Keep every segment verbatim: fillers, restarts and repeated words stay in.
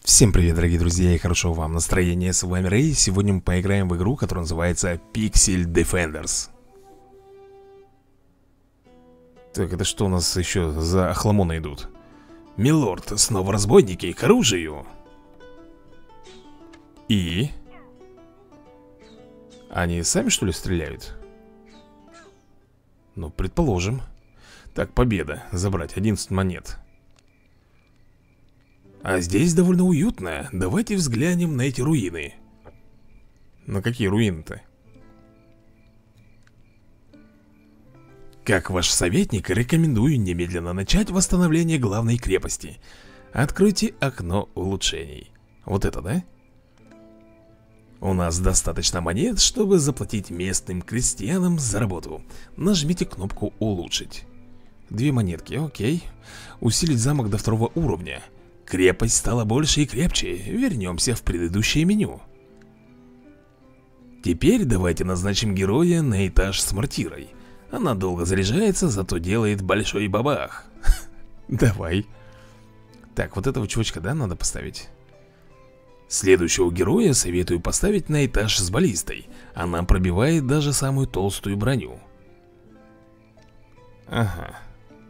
Всем привет, дорогие друзья, и хорошего вам настроения. С вами Рэй. Сегодня мы поиграем в игру, которая называется Pixel Defenders. Так, это что у нас еще за охламоны идут? Милорд, снова разбойники, к оружию. И? Они сами, что ли, стреляют? Ну, предположим. Так, победа. Забрать одиннадцать монет. А здесь довольно уютно. Давайте взглянем на эти руины. На какие руины-то? Как ваш советник, рекомендую немедленно начать восстановление главной крепости. Откройте окно улучшений. Вот это, да? У нас достаточно монет, чтобы заплатить местным крестьянам за работу. Нажмите кнопку «Улучшить». Две монетки, окей. Усилить замок до второго уровня. Крепость стала больше и крепче. Вернемся в предыдущее меню. Теперь давайте назначим героя на этаж с мортирой. Она долго заряжается, зато делает большой бабах. Давай. Так, вот этого чувачка, да, надо поставить? Следующего героя советую поставить на этаж с баллистой. Она пробивает даже самую толстую броню. Ага.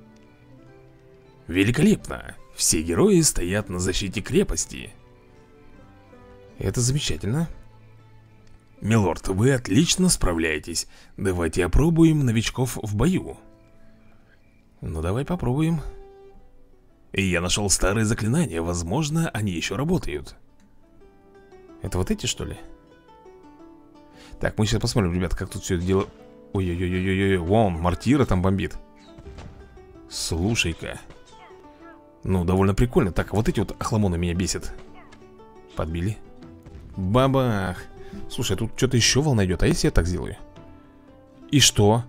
Великолепно. Все герои стоят на защите крепости. Это замечательно. Милорд, вы отлично справляетесь. Давайте опробуем новичков в бою. Ну давай попробуем. И я нашел старые заклинания. Возможно, они еще работают. Это вот эти, что ли? Так, мы сейчас посмотрим, ребят, как тут все это дело. Ой-ой-ой-ой-ой, вон, мортира там бомбит. Слушай-ка. Ну, довольно прикольно. Так, вот эти вот охламоны меня бесят. Подбили. Бабах. Слушай, тут что-то еще волна идет. А если я так сделаю? И что?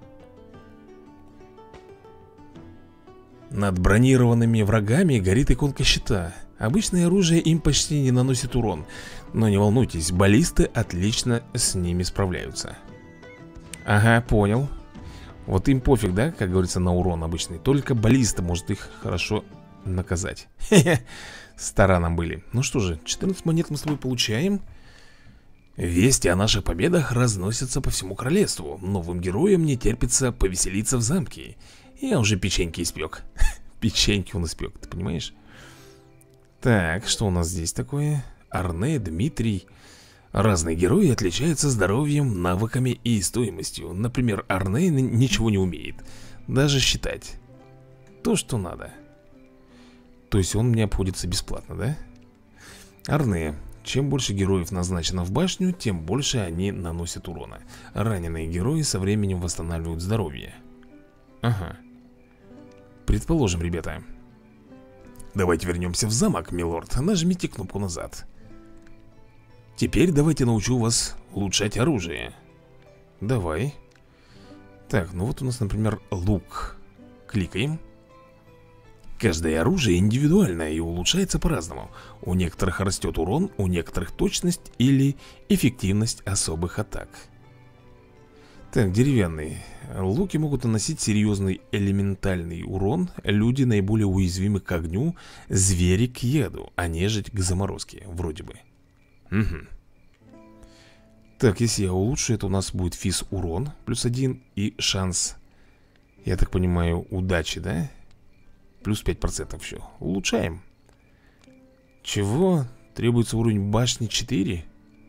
Над бронированными врагами горит иконка щита. Обычное оружие им почти не наносит урон. Но не волнуйтесь, баллисты отлично с ними справляются. Ага, понял. Вот им пофиг, да, как говорится, на урон обычный. Только баллиста может их хорошо наказать. Хе-хе, стараном были. Ну что же, четырнадцать монет мы с тобой получаем. Вести о наших победах разносятся по всему королевству. Новым героям не терпится повеселиться в замке. Я уже печеньки испек. Печеньки он испек, ты понимаешь? Так, что у нас здесь такое? Арне, Дмитрий. Разные герои отличаются здоровьем, навыками и стоимостью. Например, Арне ничего не умеет. Даже считать. То, что надо. То есть он мне обходится бесплатно, да? Арне. Чем больше героев назначено в башню, тем больше они наносят урона. Раненые герои со временем восстанавливают здоровье. Ага. Предположим, ребята. Давайте вернемся в замок, милорд. Нажмите кнопку назад. Теперь давайте научу вас улучшать оружие. Давай. Так, ну вот у нас, например, лук. Кликаем. Каждое оружие индивидуально и улучшается по-разному. У некоторых растет урон, у некоторых точность или эффективность особых атак. Так, деревянные. Луки могут наносить серьезный элементальный урон. Люди наиболее уязвимы к огню, звери к яду, а нежить к заморозке, вроде бы. Угу. Так, если я улучшу, это у нас будет физ урон плюс один и шанс, я так понимаю, удачи, да? Плюс пять процентов все. Улучшаем. Чего? Требуется уровень башни четыре?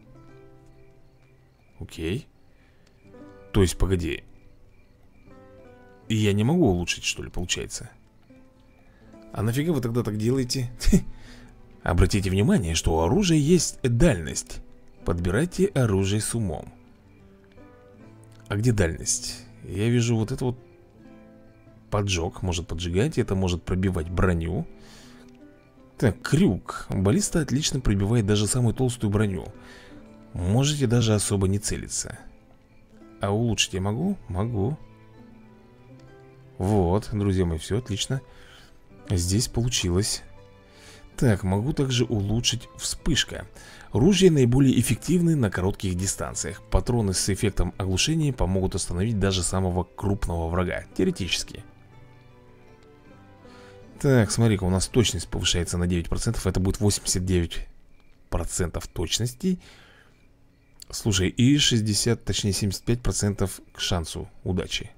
Окей. То есть, погоди. И я не могу улучшить, что ли, получается? А нафига вы тогда так делаете? Обратите внимание, что у оружия есть дальность. Подбирайте оружие с умом. А где дальность? Я вижу вот это вот. Поджог, может поджигать, это может пробивать броню. Так, крюк. Баллиста отлично пробивает даже самую толстую броню. Можете даже особо не целиться. А улучшить я могу? Могу. Вот, друзья мои, все отлично. Здесь получилось. Так, могу также улучшить вспышка. Ружья наиболее эффективны на коротких дистанциях. Патроны с эффектом оглушения помогут остановить даже самого крупного врага, теоретически. Так, смотри-ка, у нас точность повышается на девять процентов. Это будет восемьдесят девять процентов точности. Слушай, и шестьдесят, точнее семьдесят пять процентов к шансу удачи.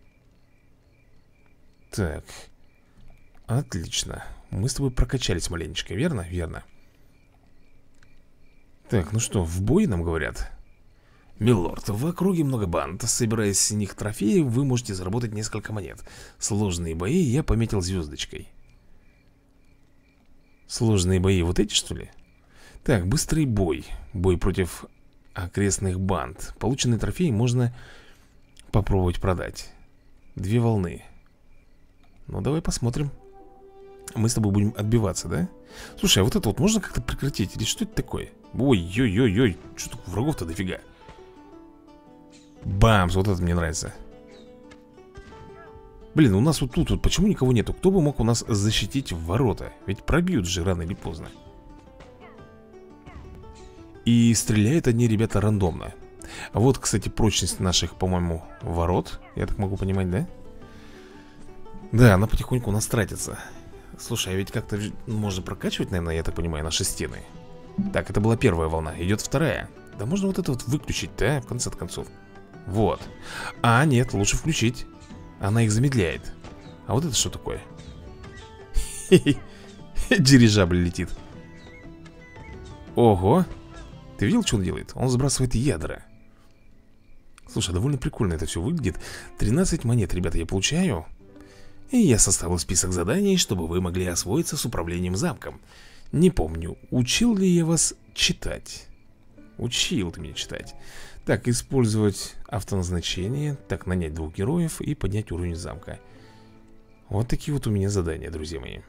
Так. Отлично. Мы с тобой прокачались маленечко, верно? Верно. Так, ну что, в бой нам говорят? Милорд, в округе много банд. Собирая с них трофеи, вы можете заработать несколько монет. Сложные бои я пометил звездочкой. Сложные бои вот эти, что ли? Так, быстрый бой. Бой против окрестных банд. Полученные трофеи можно попробовать продать. Две волны. Ну, давай посмотрим. Мы с тобой будем отбиваться, да? Слушай, а вот это вот можно как-то прекратить? Или что это такое? Ой-ой-ой-ой, что тут врагов-то дофига. Бамс, вот это мне нравится. Блин, у нас вот тут вот почему никого нету? Кто бы мог у нас защитить ворота? Ведь пробьют же рано или поздно. И стреляют они, ребята, рандомно. А вот, кстати, прочность наших, по-моему, ворот. Я так могу понимать, да? Да, она потихоньку у нас тратится. Слушай, а ведь как-то можно прокачивать, наверное, я так понимаю, наши стены. Так, это была первая волна, идет вторая. Да можно вот это вот выключить, да, в конце концов. Вот. А, нет, лучше включить. Она их замедляет. А вот это что такое? Дирижабль летит. Ого. Ты видел, что он делает? Он сбрасывает ядра. Слушай, довольно прикольно это все выглядит. тринадцать монет, ребята, я получаю. И я составил список заданий, чтобы вы могли освоиться с управлением замком. Не помню, учил ли я вас читать. Учил ты меня читать. Так, использовать автоназначение. Так, нанять двух героев и поднять уровень замка. Вот такие вот у меня задания, друзья мои.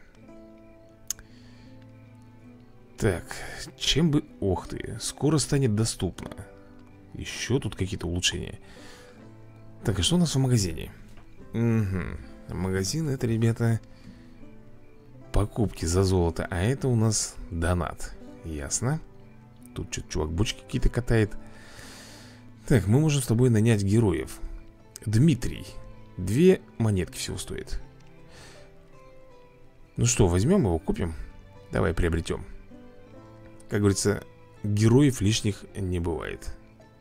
Так, чем бы... Ох ты, скоро станет доступно. Еще тут какие-то улучшения. Так, и что у нас в магазине? Угу. Магазин это, ребята, покупки за золото. А это у нас донат. Ясно. Тут что-то чувак бочки какие-то катает. Так, мы можем с тобой нанять героев. Дмитрий. Две монетки всего стоит. Ну что, возьмем его, купим? Давай приобретем. Как говорится, героев лишних не бывает.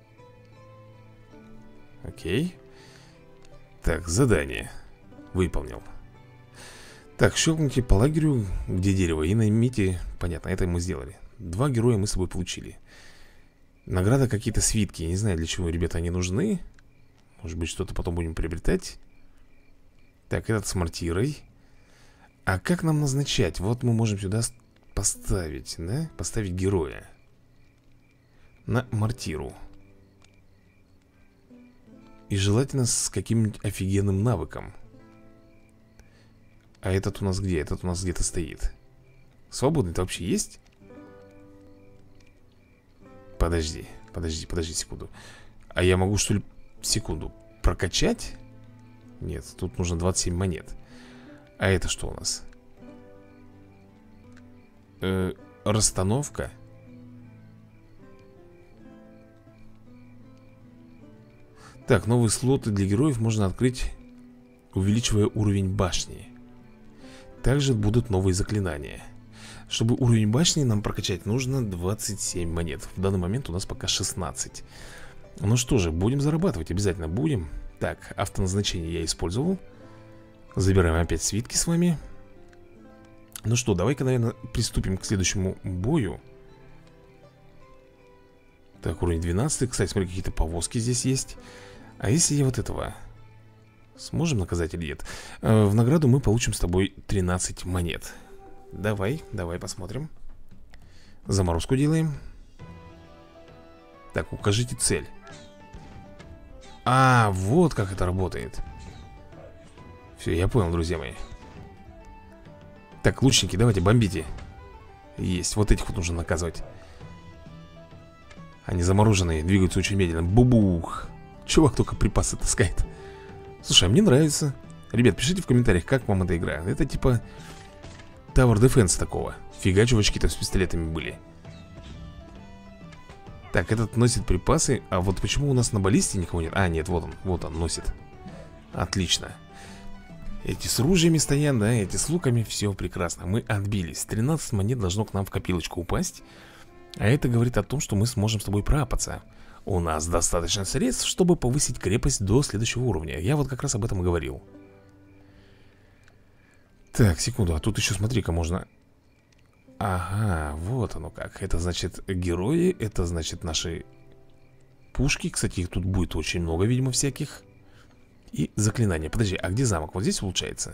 Окей. Так, задание выполнил. Так, щелкните по лагерю, где дерево, и наймите. Понятно, это мы сделали. Два героя мы с собой получили. Награда, какие-то свитки. Я не знаю, для чего, ребята, они нужны. Может быть, что-то потом будем приобретать. Так, этот с мортирой. А как нам назначать? Вот мы можем сюда поставить, да? Поставить героя на мортиру. И желательно с каким-нибудь офигенным навыком. А этот у нас где? Этот у нас где-то стоит. Свободный-то вообще есть? Подожди, подожди, подожди секунду. А я могу, что ли, секунду прокачать? Нет, тут нужно двадцать семь монет. А это что у нас? Э, расстановка. Так, новые слоты для героев можно открыть, увеличивая уровень башни. Также будут новые заклинания. Чтобы уровень башни нам прокачать, нужно двадцать семь монет. В данный момент у нас пока шестнадцать. Ну что же, будем зарабатывать, обязательно будем. Так, автоназначение я использовал. Забираем опять свитки с вами. Ну что, давай-ка, наверное, приступим к следующему бою. Так, уровень двенадцать. Кстати, смотри, какие-то повозки здесь есть. А если я вот этого сможем наказать или нет? э, В награду мы получим с тобой тринадцать монет. Давай, давай посмотрим. Заморозку делаем. Так, укажите цель. А, вот как это работает. Все, я понял, друзья мои. Так, лучники, давайте, бомбите. Есть, вот этих вот нужно наказывать. Они замороженные, двигаются очень медленно. Бубух. Чувак только припасы таскает. Слушай, а мне нравится. Ребят, пишите в комментариях, как вам эта игра. Это типа Tower Defense такого. Фига, чувачки-то с пистолетами были. Так, этот носит припасы. А вот почему у нас на баллисте никого нет? А, нет, вот он, вот он носит. Отлично. Эти с ружьями стоят, да, эти с луками. Все прекрасно, мы отбились. Тринадцать монет должно к нам в копилочку упасть. А это говорит о том, что мы сможем с тобой проапаться. У нас достаточно средств, чтобы повысить крепость до следующего уровня. Я вот как раз об этом и говорил. Так, секунду, а тут еще смотри-ка можно... Ага, вот оно как. Это значит герои, это значит наши пушки. Кстати, их тут будет очень много, видимо, всяких. И заклинания. Подожди, а где замок? Вот здесь улучшается?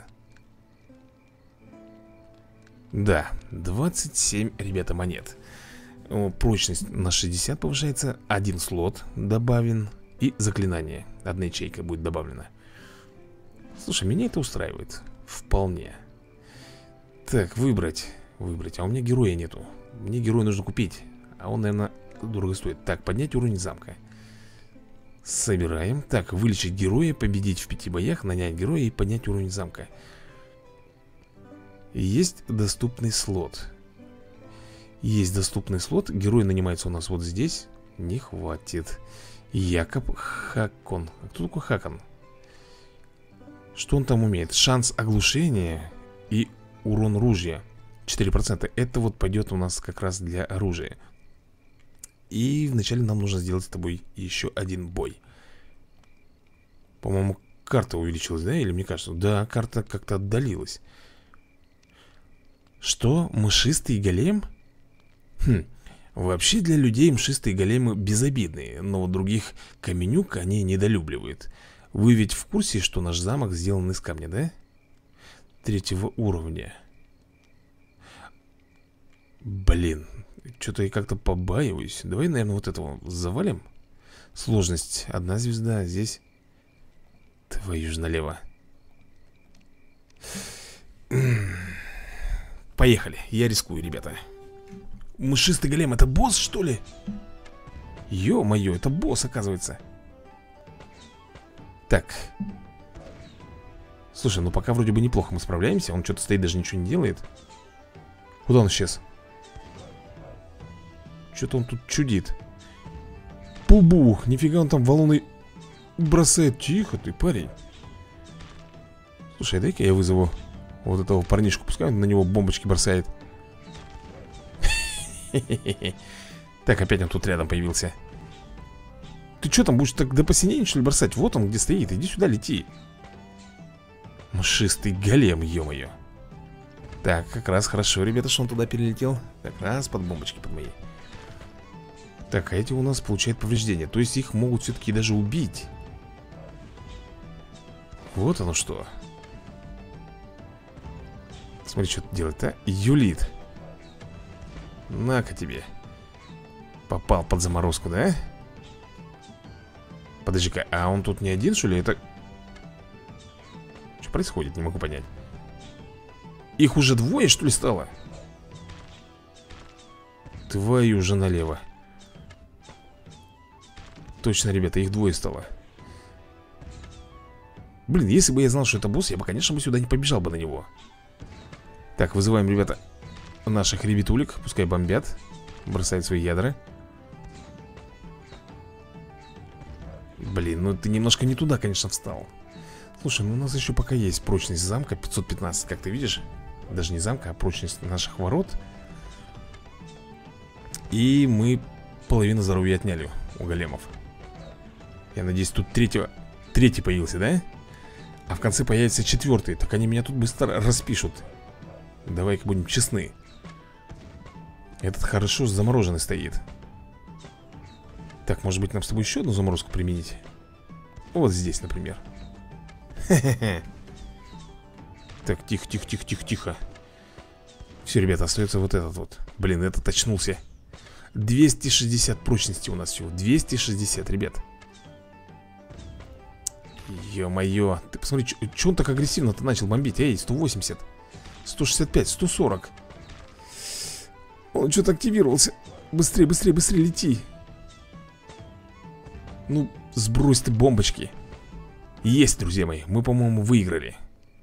Да, двадцать семь, ребята, монет. Прочность на шестьдесят повышается. Один слот добавлен. И заклинание. Одна ячейка будет добавлена. Слушай, меня это устраивает. Вполне. Так, выбрать. Выбрать. А у меня героя нету. Мне героя нужно купить. А он, наверное, дорого стоит. Так, поднять уровень замка. Собираем. Так, вылечить героя, победить в пяти боях, нанять героя и поднять уровень замка. Есть доступный слот. Есть доступный слот. Герой нанимается у нас вот здесь. Не хватит. Якоб Хакон. А кто такой Хакон? Что он там умеет? Шанс оглушения и урон ружья четыре процента. Это вот пойдет у нас как раз для оружия. И вначале нам нужно сделать с тобой еще один бой. По-моему, карта увеличилась, да? Или мне кажется? Да, карта как-то отдалилась. Что? Мшистый голем? Хм. Вообще для людей мшистые големы безобидные, но у других каменюк они недолюбливают. Вы ведь в курсе, что наш замок сделан из камня, да? Третьего уровня. Блин, что-то я как-то побаиваюсь. Давай, наверное, вот этого завалим. Сложность одна звезда, а здесь... Твою ж налево. Поехали, я рискую, ребята. Мшистый голем, это босс, что ли? Ё-моё, это босс, оказывается. Так. Слушай, ну пока вроде бы неплохо мы справляемся. Он что-то стоит, даже ничего не делает. Куда он исчез? Что-то он тут чудит. Пубух, нифига он там валуны бросает. Тихо ты, парень. Слушай, дай-ка я вызову вот этого парнишку. Пускай он на него бомбочки бросает. Так, опять он тут рядом появился. Ты что там, будешь так до посинения, что ли, бросать? Вот он где стоит, иди сюда, лети. Мшистый голем, ё-моё. Так, как раз хорошо, ребята, что он туда перелетел. Как раз под бомбочки под мои. Так, а эти у нас получают повреждения. То есть их могут все-таки даже убить. Вот оно что. Смотри, что тут делает, а? Юлит. На-ка тебе. Попал под заморозку, да? Подожди-ка, а он тут не один, что ли? Это... Что происходит? Не могу понять. Их уже двое, что ли, стало? Твою же налево. Точно, ребята, их двое стало. Блин, если бы я знал, что это босс, я бы, конечно, бы сюда не побежал бы на него. Так, вызываем, ребята, наших ребятулек. Пускай бомбят. Бросают свои ядра. Блин, ну ты немножко не туда, конечно, встал. Слушай, ну у нас еще пока есть прочность замка пятьсот пятнадцать, как ты видишь. Даже не замка, а прочность наших ворот. И мы половину здоровья отняли у големов. Я надеюсь, тут третьего... Третий появился, да? А в конце появится четвертый. Так они меня тут быстро распишут. Давай-ка будем честны. Этот хорошо замороженный стоит. Так, может быть, нам с тобой еще одну заморозку применить? Вот здесь, например. Хе-хе-хе. Так, тихо, тихо, тихо, тихо, тихо. Все, ребята, остается вот этот вот. Блин, этот очнулся. двести шестьдесят прочности у нас всего. двести шестьдесят, ребят. Ё-моё. Ты посмотри, что он так агрессивно-то начал бомбить? Эй, сто восемьдесят, сто шестьдесят пять, сто сорок. Он что-то активировался. Быстрее, быстрее, быстрее лети. Ну, сбрось ты бомбочки. Есть, друзья мои, мы, по-моему, выиграли.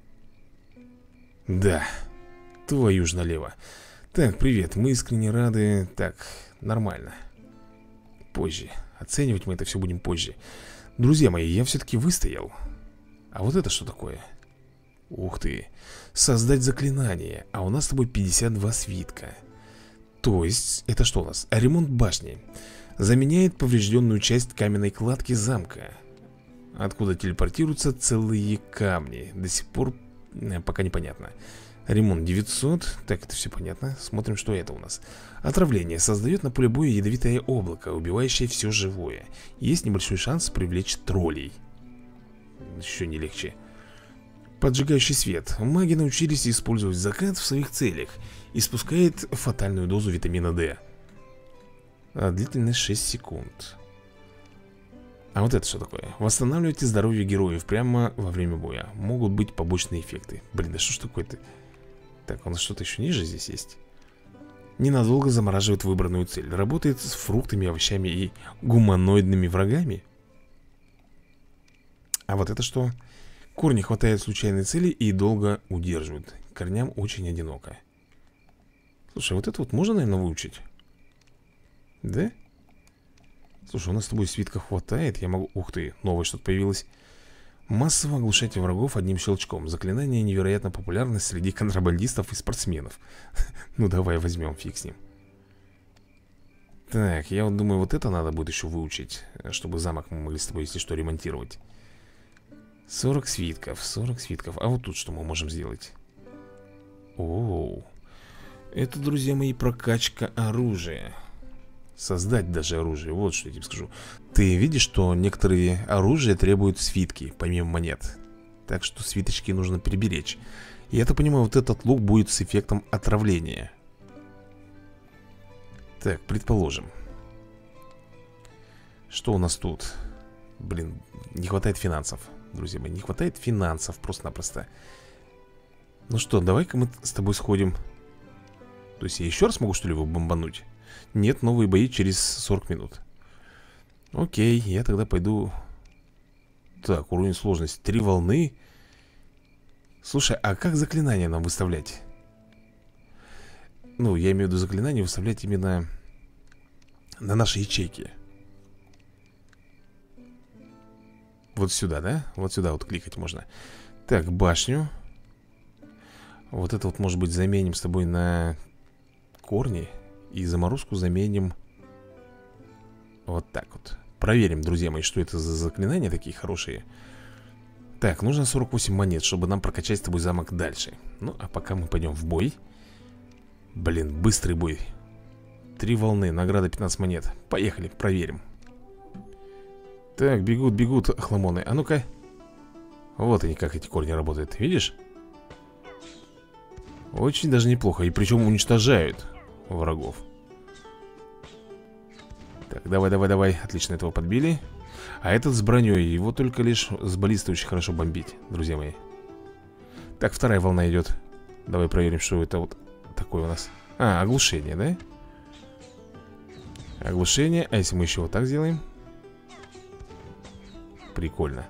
Да. Твою ж налево. Так, привет, мы искренне рады. Так, нормально. Позже. Оценивать мы это все будем позже. Друзья мои, я все-таки выстоял. А вот это что такое? Ух ты. Создать заклинание. А у нас с тобой пятьдесят два свитка. То есть, это что у нас? Ремонт башни. Заменяет поврежденную часть каменной кладки замка, откуда телепортируются целые камни. До сих пор э, пока непонятно. Ремонт девятьсот. Так, это все понятно. Смотрим, что это у нас. Отравление. Создает на поле боя ядовитое облако, убивающее все живое. Есть небольшой шанс привлечь троллей. Еще не легче. Поджигающий свет. Маги научились использовать закат в своих целях. Испускает фатальную дозу витамина D. А длительность шесть секунд. А вот это что такое? Восстанавливайте здоровье героев прямо во время боя. Могут быть побочные эффекты. Блин, да что ж такое-то? Так, у нас что-то еще ниже здесь есть. Ненадолго замораживает выбранную цель. Работает с фруктами, овощами и гуманоидными врагами. А вот это что? Корни хватает случайной цели и долго удерживают. Корням очень одиноко. Слушай, вот это вот можно, наверное, выучить? Да? Слушай, у нас с тобой свитка хватает. Я могу... Ух ты, новое что-то появилось. Массово оглушайте врагов одним щелчком. Заклинание невероятно популярно среди контрабандистов и спортсменов. Ну давай возьмем, фиг с ним. Так, я вот думаю, вот это надо будет еще выучить, чтобы замок мы могли с тобой, если что, ремонтировать. Сорок свитков, сорок свитков. А вот тут что мы можем сделать? Оу. Это, друзья мои, прокачка оружия. Создать даже оружие, вот что я тебе скажу. Ты видишь, что некоторые оружия требуют свитки, помимо монет. Так что свиточки нужно приберечь. Я так понимаю, вот этот лук будет с эффектом отравления. Так, предположим. Что у нас тут? Блин, не хватает финансов, друзья мои, не хватает финансов просто-напросто. Ну что, давай-ка мы с тобой сходим. То есть я еще раз могу, что ли, его бомбануть? Нет, новые бои через сорок минут. Окей, я тогда пойду. Так, уровень сложности три волны. Слушай, а как заклинания нам выставлять? Ну, я имею в виду заклинания выставлять именно на наши ячейки. Вот сюда, да? Вот сюда вот кликать можно. Так, башню. Вот это вот, может быть, заменим с тобой на корни. И заморозку заменим вот так вот. Проверим, друзья мои, что это за заклинания такие хорошие. Так, нужно сорок восемь монет, чтобы нам прокачать с тобой замок дальше. Ну, а пока мы пойдем в бой. Блин, быстрый бой. Три волны, награда пятнадцать монет. Поехали, проверим. Так, бегут, бегут хламоны. А ну-ка. Вот они, как эти корни работают, видишь? Очень даже неплохо. И причем уничтожают врагов. Так, давай, давай, давай. Отлично, этого подбили. А этот с броней. Его только лишь с баллистой очень хорошо бомбить, друзья мои. Так, вторая волна идет. Давай проверим, что это вот такое у нас. А, оглушение, да? Оглушение. А если мы еще вот так сделаем? Прикольно.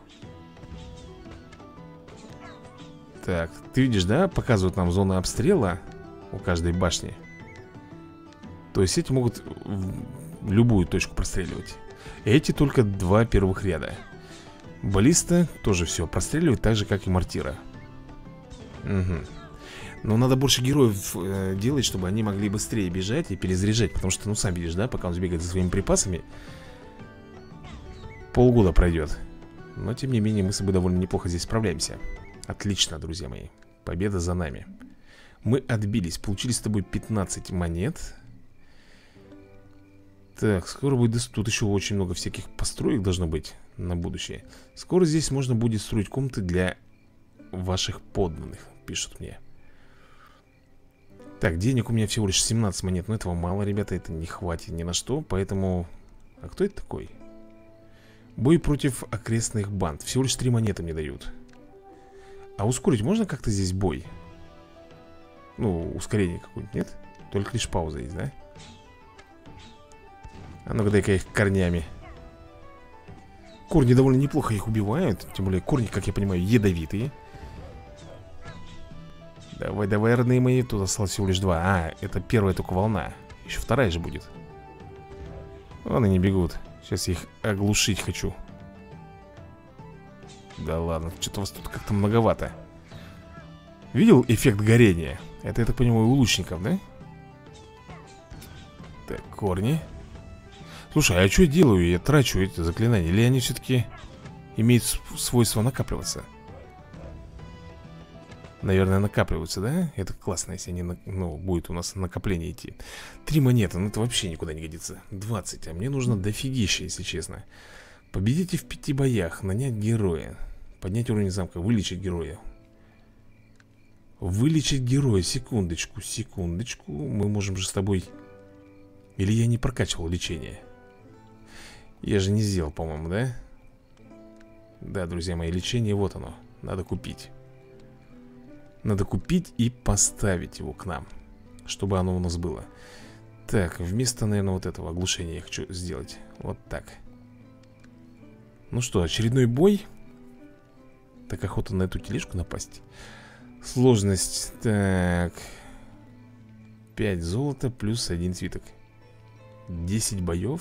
Так, ты видишь, да? Показывают нам зоны обстрела у каждой башни. То есть эти могут в любую точку простреливать. Эти только два первых ряда. Баллиста тоже все простреливает, так же, как и мортира. Угу. Но надо больше героев э, делать, чтобы они могли быстрее бежать и перезаряжать. Потому что, ну, сам видишь, да, пока он сбегает за своими припасами, полгода пройдет. Но, тем не менее, мы с собой довольно неплохо здесь справляемся. Отлично, друзья мои. Победа за нами. Мы отбились, получили с тобой пятнадцать монет. Так, скоро будет... Тут еще очень много всяких построек должно быть на будущее. Скоро здесь можно будет строить комнаты для ваших подданных, пишут мне. Так, денег у меня всего лишь семнадцать монет. Но этого мало, ребята, это не хватит ни на что. Поэтому... А кто это такой? Бой против окрестных банд. Всего лишь три монеты мне дают. А ускорить можно как-то здесь бой? Ну, ускорение какое-нибудь, нет? Только лишь пауза есть, да? А ну-ка, дай-ка их корнями. Корни довольно неплохо их убивают. Тем более корни, как я понимаю, ядовитые. Давай, давай, родные мои. Тут осталось всего лишь два. А, это первая только волна. Еще вторая же будет. Вон они бегут. Сейчас я их оглушить хочу. Да ладно, что-то у вас тут как-то многовато. Видел эффект горения? Это, я так понимаю, у лучников, да? Так, корни. Слушай, а что я делаю? Я трачу эти заклинания. Или они все-таки имеют свойство накапливаться? Наверное, накапливаются, да? Это классно, если они, ну, будет у нас накопление идти. Три монеты, ну это вообще никуда не годится. Двадцать, а мне нужно дофигища, если честно. Победите в пяти боях, нанять героя. Поднять уровень замка, вылечить героя. Вылечить героя, секундочку, секундочку. Мы можем же с тобой... Или я не прокачивал лечение? Я же не сделал, по-моему, да? Да, друзья мои, лечение, вот оно. Надо купить. Надо купить и поставить его к нам, чтобы оно у нас было. Так, вместо, наверное, вот этого оглушения я хочу сделать вот так. Ну что, очередной бой. Так, охота на эту тележку напасть. Сложность, так, пять золота плюс один свиток. Десять боев.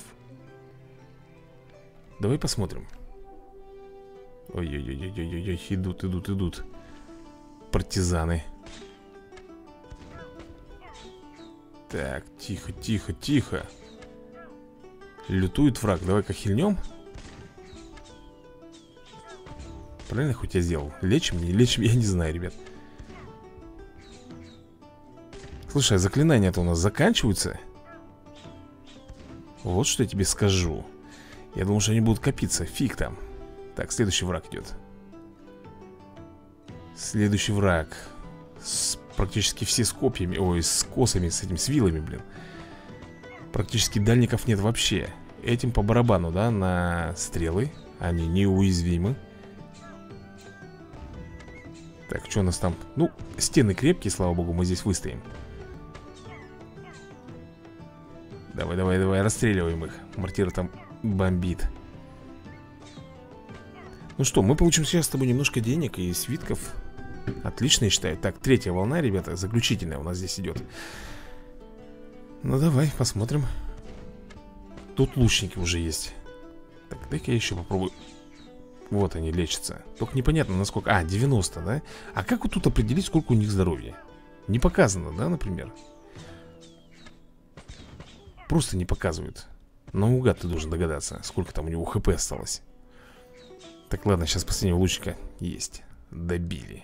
Давай посмотрим. Ой-ой-ой-ой-ой-ой, идут, идут, идут партизаны. Так, тихо, тихо, тихо. Лютует враг, давай-ка хильнем. Правильно хоть я сделал? Лечим, не лечим, я не знаю, ребят. Слушай, а заклинания-то у нас заканчиваются. Вот что я тебе скажу. Я думал, что они будут копиться, фиг там. Так, следующий враг идет. Следующий враг с, практически все с копьями. Ой, с косами, с этим, с вилами, блин. Практически дальников нет вообще. Этим по барабану, да, на стрелы. Они неуязвимы. Так, что у нас там? Ну, стены крепкие, слава богу, мы здесь выстоим. Давай, давай, давай, расстреливаем их. Мортира там бомбит. Ну что, мы получим сейчас с тобой немножко денег и свитков. Отлично, я считаю. Так, третья волна, ребята, заключительная у нас здесь идет. Ну давай, посмотрим. Тут лучники уже есть. Так, дай-ка я еще попробую. Вот они лечатся. Только непонятно насколько. А, девяносто, да? А как вот тут определить, сколько у них здоровья? Не показано, да, например? Просто не показывают. Наугад ты должен догадаться, сколько там у него хп осталось. Так, ладно, сейчас последнего лучника есть. Добили.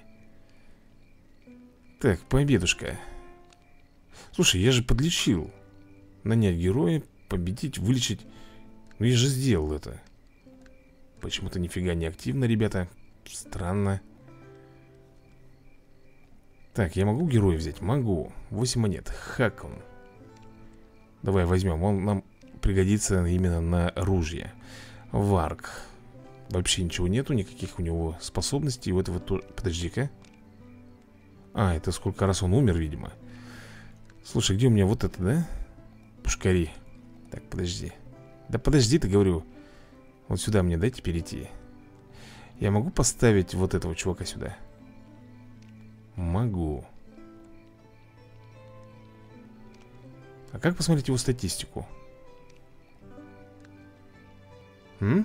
Так, победушка. Слушай, я же подлечил. Нанять героя, победить, вылечить. Ну я же сделал это. Почему-то нифига не активно, ребята. Странно. Так, я могу героя взять? Могу. восемь монет. Хакон. Давай возьмем. Он нам пригодится именно на ружье. Варк. Вообще ничего нету, никаких у него способностей. Вот этого тоже. Подожди-ка. А, это сколько раз он умер, видимо. Слушай, где у меня вот это, да? Пушкари. Так, подожди. Да подожди, ты, говорю. Вот сюда мне дайте перейти. Я могу поставить вот этого чувака сюда? Могу. А как посмотреть его статистику? М?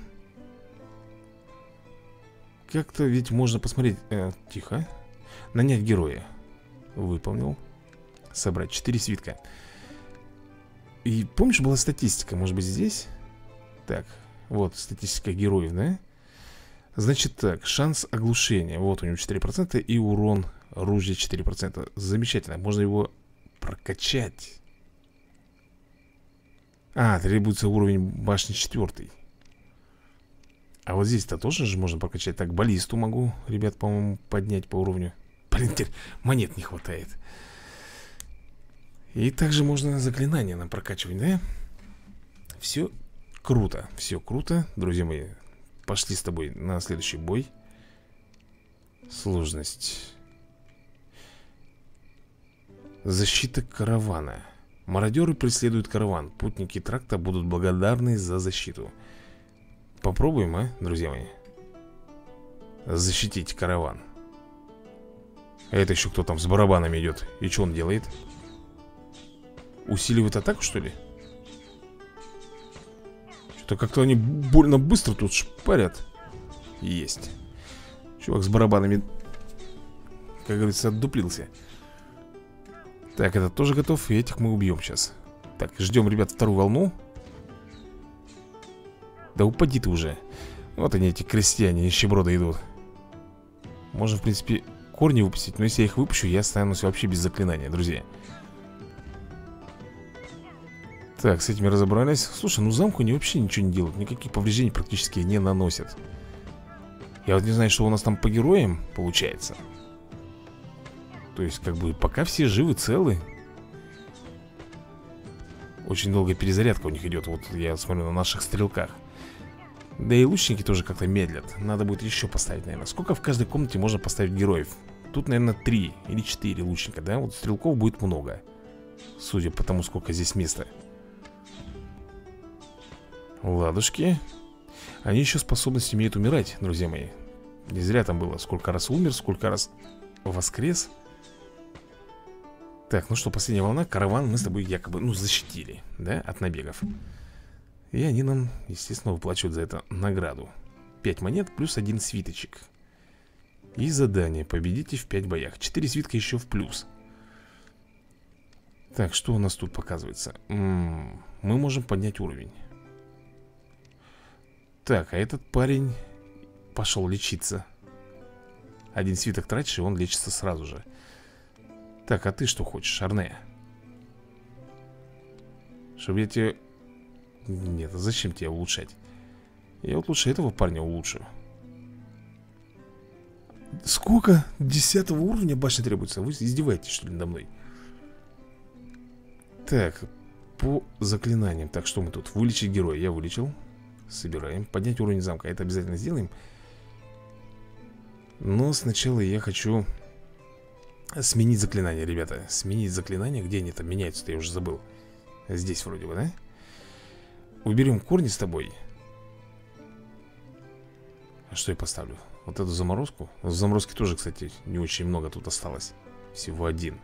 Как-то ведь можно посмотреть. э, Тихо. Нанять героя. Выполнил. Собрать четыре свитка. И помнишь, была статистика, может быть здесь? Так, вот статистика героев, да? Значит так, шанс оглушения. Вот у него четыре процента и урон ружья четыре процента. Замечательно, можно его прокачать. А, требуется уровень башни четвертый. А вот здесь-то тоже же можно прокачать. Так, баллисту могу, ребят, по-моему, поднять по уровню. Блин, теперь монет не хватает. И также можно заклинания нам прокачивать, да? Все круто, все круто. Друзья мои, пошли с тобой на следующий бой. Сложность. Защита каравана. Мародеры преследуют караван. Путники тракта будут благодарны за защиту. Попробуем, а, друзья мои, защитить караван. А это еще кто там с барабанами идет? И что он делает? Усиливает атаку, что ли? Что-то как-то они больно быстро тут шпарят. Есть. Чувак с барабанами, как говорится, отдуплился. Так, этот тоже готов. И этих мы убьем сейчас. Так, ждем, ребят, вторую волну. Да упади ты уже. Вот они, эти крестьяне, нищеброды идут. Можно, в принципе, корни выпустить. Но если я их выпущу, я останусь вообще без заклинания, друзья. Так, с этими разобрались. Слушай, ну замку они вообще ничего не делают. Никаких повреждений практически не наносят. Я вот не знаю, что у нас там по героям получается. То есть, как бы, пока все живы, целы. Очень долгая перезарядка у них идет. Вот я смотрю на наших стрелках. Да и лучники тоже как-то медлят. Надо будет еще поставить, наверное. Сколько в каждой комнате можно поставить героев? Тут, наверное, три или четыре лучника, да? Вот стрелков будет много. Судя по тому, сколько здесь места. Ладушки. Они еще способность имеют умирать, друзья мои. Не зря там было. Сколько раз умер, сколько раз воскрес. Так, ну что, последняя волна. Караван мы с тобой якобы, ну, защитили, да, от набегов. И они нам, естественно, выплачивают за это награду. пять монет плюс один свиточек. И задание. Победите в пять боях. четыре свитка еще в плюс. Так, что у нас тут показывается? М-м, мы можем поднять уровень. Так, а этот парень пошел лечиться. Один свиток тратишь, и он лечится сразу же. Так, а ты что хочешь, Арне? Чтобы я тебе... Нет, а зачем тебе улучшать? Я вот лучше этого парня улучшу. Сколько? Десятого уровня башня требуется? Вы издеваетесь, что ли, надо мной? Так, по заклинаниям. Так, что мы тут? Вылечить героя. Я вылечил. Собираем. Поднять уровень замка. Это обязательно сделаем. Но сначала я хочу сменить заклинание, ребята. Сменить заклинание. Где они там меняются-то? Я уже забыл. Здесь вроде бы, да? Уберем корни с тобой. А что я поставлю? Вот эту заморозку. Заморозки тоже, кстати, не очень много тут осталось. Всего один.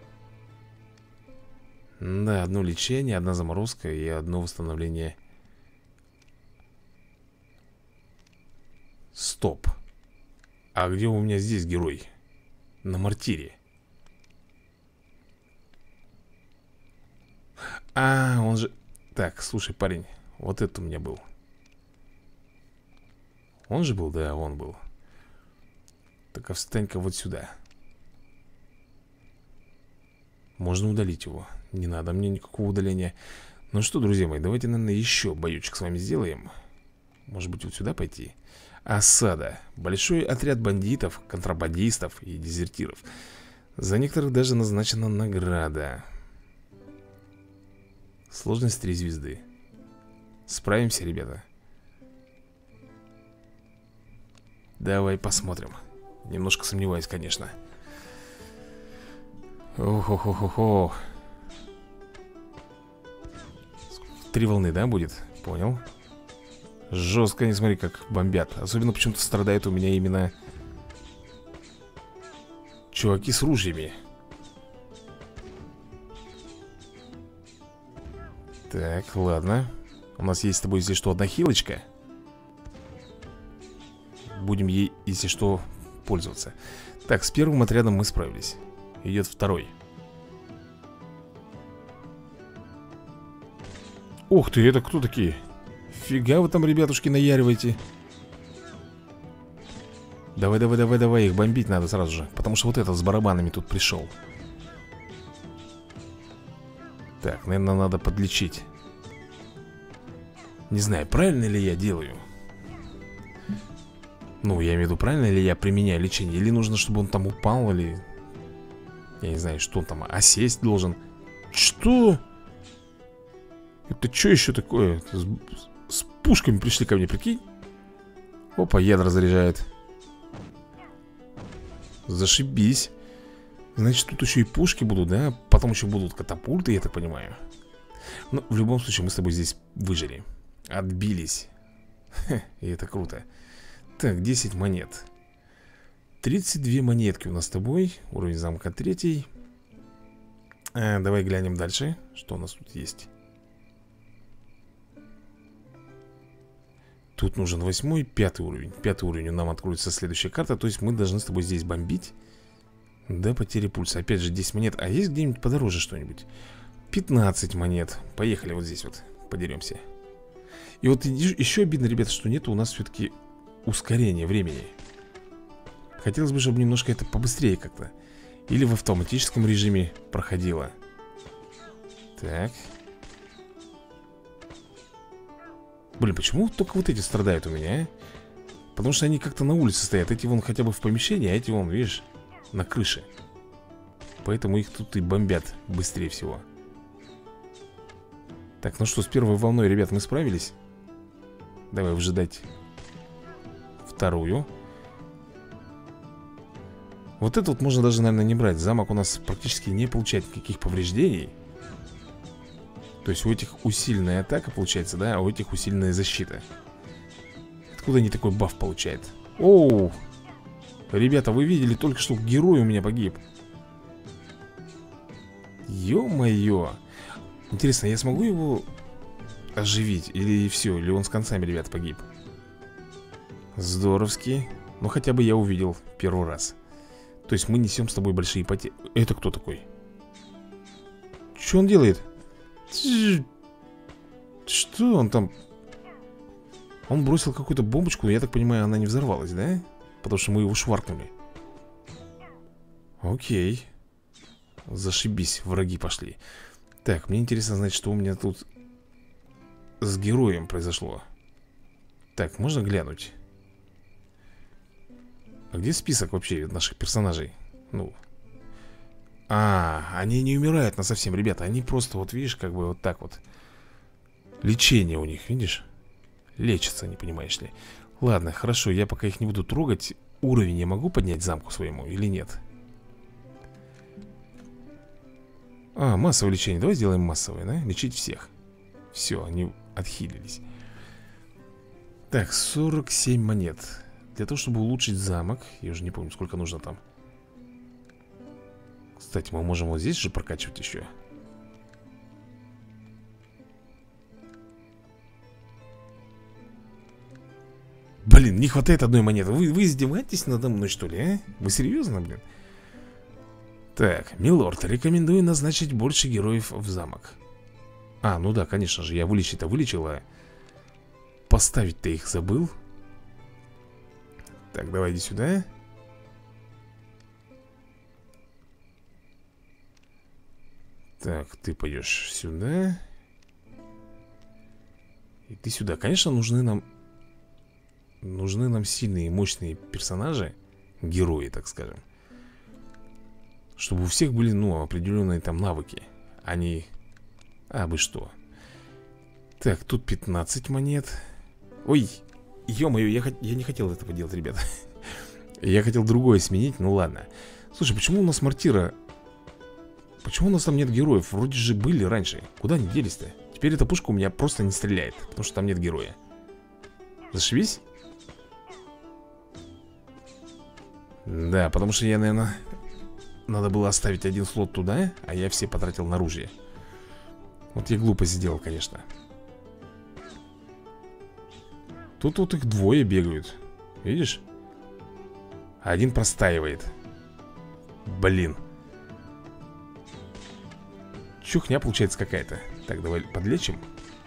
Да, одно лечение, одна заморозка и одно восстановление. Стоп. А где у меня здесь герой? На мортире. А, он же... Так, слушай, парень, вот это у меня был. Он же был? Да, он был. Так, а встань-ка вот сюда. Можно удалить его. Не надо мне никакого удаления. Ну что, друзья мои, давайте, наверное, еще боючек с вами сделаем. Может быть, вот сюда пойти? Осада. Большой отряд бандитов, контрабандистов и дезертиров. За некоторых даже назначена награда. Сложность три звезды. Справимся, ребята? Давай посмотрим. Немножко сомневаюсь, конечно. Ох-ох-ох-ох. Три волны, да, будет? Понял. Жестко, не смотри, как бомбят. Особенно почему-то страдают у меня именно чуваки с ружьями. Так, ладно. У нас есть с тобой, если что, одна хилочка. Будем ей, если что, пользоваться. Так, с первым отрядом мы справились. Идет второй. Ух ты, это кто такие? Фига вы там, ребятушки, наяриваете. Давай, давай, давай, давай, их бомбить надо сразу же. Потому что вот этот с барабанами тут пришел. Так, наверное, надо подлечить. Не знаю, правильно ли я делаю. Ну, я имею в виду, правильно ли я применяю лечение. Или нужно, чтобы он там упал, или... Я не знаю, что он там, осесть должен. Что? Это что еще такое? С, с пушками пришли ко мне, прикинь. Опа, ядра заряжает. Зашибись. Значит, тут еще и пушки будут, да? Потом еще будут катапульты, я так понимаю. Но в любом случае мы с тобой здесь выжили. Отбились. Хе, и это круто. Так, десять монет. тридцать две монетки у нас с тобой. Уровень замка третий. а, Давай глянем дальше. Что у нас тут есть? Тут нужен восьмой, пятый уровень. Пятый уровень нам откроется следующая карта. То есть мы должны с тобой здесь бомбить до потери пульса. Опять же, десять монет. А есть где-нибудь подороже что-нибудь? пятнадцать монет. Поехали вот здесь вот, подеремся. И вот еще обидно, ребята, что нет у нас все-таки ускорения времени. Хотелось бы, чтобы немножко это побыстрее как-то. Или в автоматическом режиме проходило. Так. Блин, почему только вот эти страдают у меня, а? Потому что они как-то на улице стоят. Эти вон хотя бы в помещении, а эти вон, видишь, на крыше. Поэтому их тут и бомбят быстрее всего. Так, ну что, с первой волной, ребят, мы справились. Давай выжидать вторую. Вот это вот можно даже, наверное, не брать. Замок у нас практически не получает никаких повреждений. То есть у этих усиленная атака получается, да, а у этих усиленная защита. Откуда они такой баф получают? Оу! Ребята, вы видели только что герой у меня погиб. Ё-моё! Интересно, я смогу его оживить? Или все, или он с концами, ребят, погиб? Здоровски. Ну хотя бы я увидел первый раз. То есть мы несем с тобой большие потери. Это кто такой? Что он делает? Что он там? Он бросил какую-то бомбочку. Я так понимаю, она не взорвалась, да? Потому что мы его шваркнули. Окей. Зашибись, враги пошли. Так, мне интересно знать, что у меня тут с героем произошло. Так, можно глянуть? А где список вообще наших персонажей? Ну. А, они не умирают на совсем, ребята. Они просто, вот видишь, как бы вот так вот. Лечение у них, видишь? Лечатся, не понимаешь ли. Ладно, хорошо, я пока их не буду трогать. Уровень я могу поднять замку своему или нет? А, массовое лечение. Давай сделаем массовое, да? Лечить всех. Все, они отхилились. Так, сорок семь монет. Для того, чтобы улучшить замок. Я уже не помню, сколько нужно там. Кстати, мы можем вот здесь же прокачивать еще. Блин, не хватает одной монеты. Вы, вы издеваетесь надо мной, что ли, а? Вы серьезно, блин? Так, милорд, рекомендую назначить больше героев в замок. А, ну да, конечно же, я вылечить-то вылечил, а поставить-то их забыл. Так, давай иди сюда. Так, ты пойдешь сюда. И ты сюда. Конечно, нужны нам Нужны нам сильные, мощные персонажи. Герои, так скажем. Чтобы у всех были, ну, определенные там навыки. Они... А вы что? Так, тут пятнадцать монет. Ой, ё-моё, я, я не хотел этого делать, ребята. Я хотел другое сменить, ну ладно. Слушай, почему у нас мортира... Почему у нас там нет героев? Вроде же были раньше. Куда они делись-то? Теперь эта пушка у меня просто не стреляет, потому что там нет героя. Зашибись? Да, потому что я, наверное... Надо было оставить один слот туда, а я все потратил на оружие. Вот я глупо сделал, конечно. Тут вот их двое бегают. Видишь? Один простаивает. Блин. Чухня получается какая-то. Так, давай подлечим.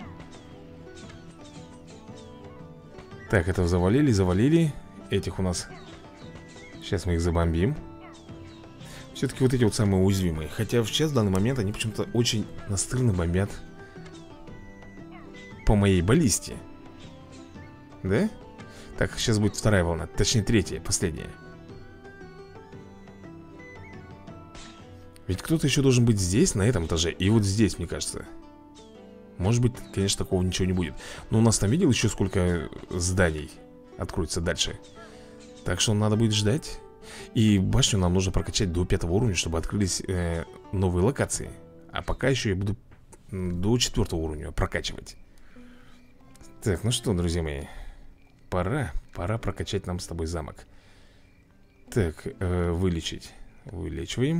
Так, этого завалили, завалили. Этих у нас... Сейчас мы их забомбим. Все-таки вот эти вот самые уязвимые. Хотя сейчас в данный момент они почему-то очень настырно бомбят по моей баллисте. Да? Так, сейчас будет вторая волна. Точнее, третья, последняя. Ведь кто-то еще должен быть здесь, на этом этаже. И вот здесь, мне кажется. Может быть, конечно, такого ничего не будет. Но у нас там, видел, еще сколько зданий откроется дальше. Так что надо будет ждать. И башню нам нужно прокачать до пятого уровня, чтобы открылись э, новые локации. А пока еще я буду до четвертого уровня прокачивать. Так, ну что, друзья мои. Пора, пора прокачать нам с тобой замок. Так, э, вылечить. Вылечиваем.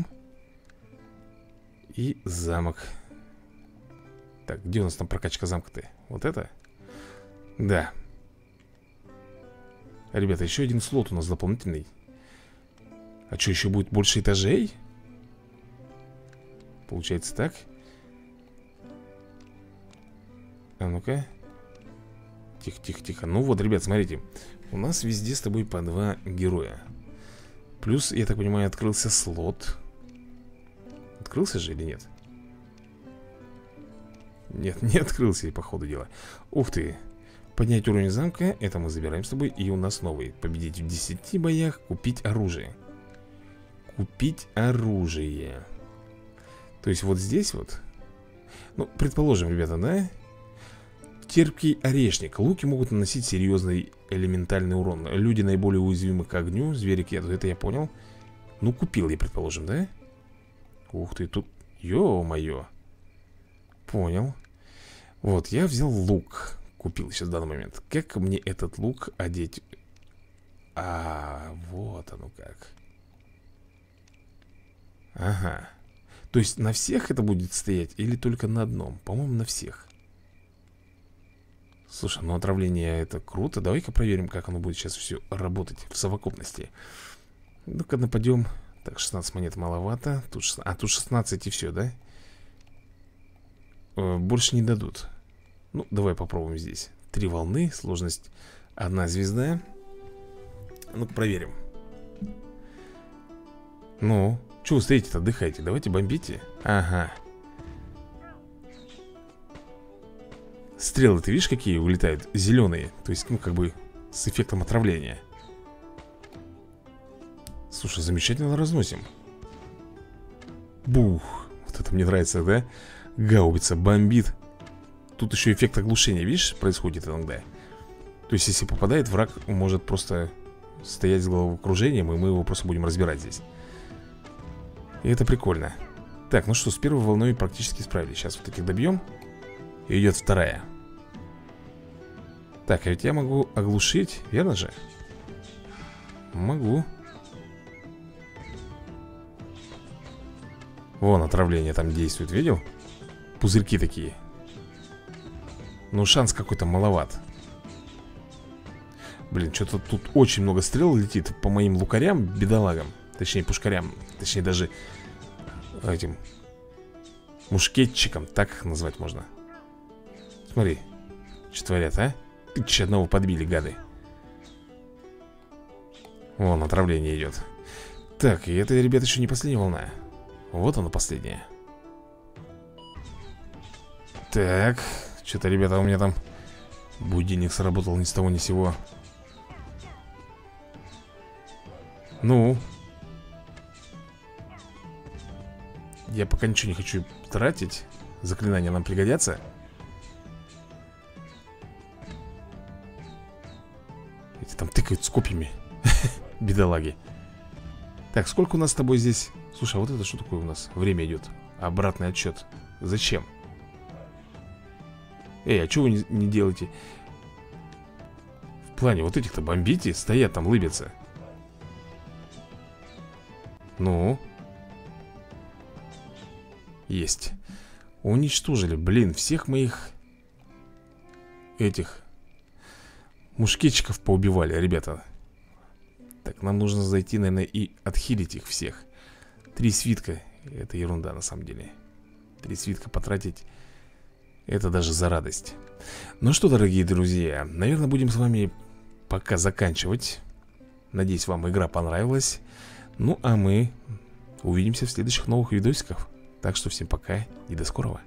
И замок. Так, где у нас там прокачка замка-то? Вот это? Да. Ребята, еще один слот у нас дополнительный. А что, еще будет больше этажей? Получается так. А ну-ка. Тихо, тихо, тихо. Ну вот, ребят, смотрите. У нас везде с тобой по два героя. Плюс, я так понимаю, открылся слот. Открылся же или нет? Нет, не открылся, и по ходу дела. Ух ты. Поднять уровень замка. Это мы забираем с тобой. И у нас новый. Победить в десяти боях. Купить оружие. Купить оружие. То есть вот здесь вот. Ну, предположим, ребята, да? Терпкий орешник. Луки могут наносить серьезный элементальный урон. Люди наиболее уязвимы к огню. Звери к яду. Это я понял. Ну, купил я, предположим, да? Ух ты, тут... Ё-моё. Понял. Вот, я взял лук. Купил сейчас в данный момент. Как мне этот лук одеть? А, вот оно как. Ага. То есть на всех это будет стоять или только на одном? По-моему, на всех. Слушай, ну отравление это круто. Давай-ка проверим, как оно будет сейчас все работать в совокупности. Ну-ка нападем. Так, шестнадцать монет маловато. Тут шестнадцать, а тут шестнадцать и все, да? Э, больше не дадут. Ну, давай попробуем здесь. Три волны, сложность одна звезда. Ну-ка проверим. Ну, что вы стоите-то, отдыхайте? Давайте бомбите. Ага. Стрелы, ты видишь, какие улетают? Зеленые. То есть, ну, как бы с эффектом отравления. Слушай, замечательно разносим. Бух. Вот это мне нравится, да? Гаубица бомбит. Тут еще эффект оглушения, видишь, происходит иногда. То есть, если попадает, враг может просто стоять с головокружением, и мы его просто будем разбирать здесь. И это прикольно. Так, ну что, с первой волной практически справились. Сейчас вот этих добьем. И идет вторая. Так, а ведь я могу оглушить, верно же? Могу. Вон, отравление там действует, видел? Пузырьки такие. Ну, шанс какой-то маловат. Блин, что-то тут очень много стрел летит по моим лукарям, бедолагам. Точнее, пушкарям. Точнее, даже этим мушкетчикам, так их назвать можно. Смотри, что творят, а? Тысячи одного подбили, гады. Вон, отравление идет. Так, и это, ребята, еще не последняя волна. Вот она, последняя. Так, что-то, ребята, у меня там будильник сработал ни с того ни с сего. Ну, я пока ничего не хочу тратить. Заклинания нам пригодятся. Эти там тыкают с копьями. Бедолаги. Так, сколько у нас с тобой здесь? Слушай, а вот это что такое у нас? Время идет. Обратный отсчет. Зачем? Эй, а что вы не, не делаете? В плане вот этих-то бомбите. Стоят там, лыбятся. Ну. Есть. Уничтожили, блин, всех моих этих мушкетчиков поубивали, ребята. Так, нам нужно зайти, наверное, и отхилить их всех. Три свитка. Это ерунда на самом деле. Три свитка потратить, это даже за радость. Ну что, дорогие друзья, наверное, будем с вами пока заканчивать. Надеюсь, вам игра понравилась. Ну, а мы увидимся в следующих новых видосиках. Так что всем пока и до скорого.